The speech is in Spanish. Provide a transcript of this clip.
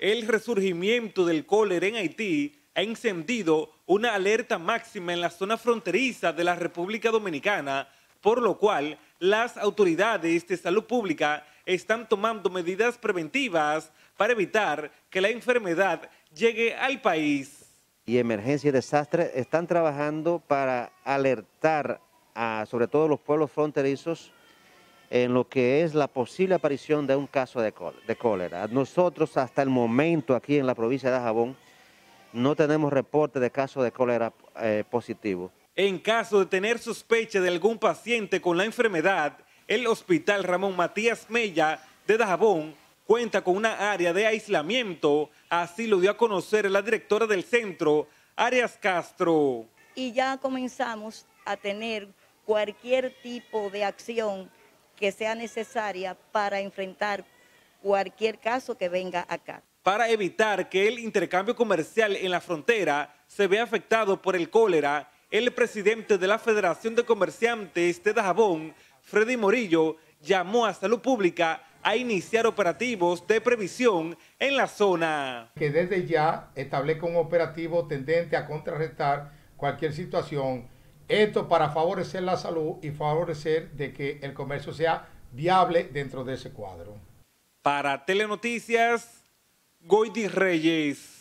El resurgimiento del cólera en Haití ha encendido una alerta máxima en la zona fronteriza de la República Dominicana, por lo cual las autoridades de salud pública están tomando medidas preventivas para evitar que la enfermedad llegue al país. Y Emergencia y Desastre están trabajando para alertar a sobre todo los pueblos fronterizos en lo que es la posible aparición de un caso de cólera. Nosotros hasta el momento aquí en la provincia de Dajabón no tenemos reporte de casos de cólera positivo. En caso de tener sospecha de algún paciente con la enfermedad, el Hospital Ramón Matías Mella de Dajabón cuenta con una área de aislamiento, así lo dio a conocer la directora del centro, Arias Castro. Y ya comenzamos a tener cualquier tipo de acción que sea necesaria para enfrentar cualquier caso que venga acá. Para evitar que el intercambio comercial en la frontera se vea afectado por el cólera, el presidente de la Federación de Comerciantes de Dajabón, Freddy Morillo, llamó a Salud Pública a iniciar operativos de previsión en la zona. Que desde ya establezca un operativo tendente a contrarrestar cualquier situación. Esto para favorecer la salud y favorecer de que el comercio sea viable dentro de ese cuadro. Para Telenoticias, Goydi Reyes.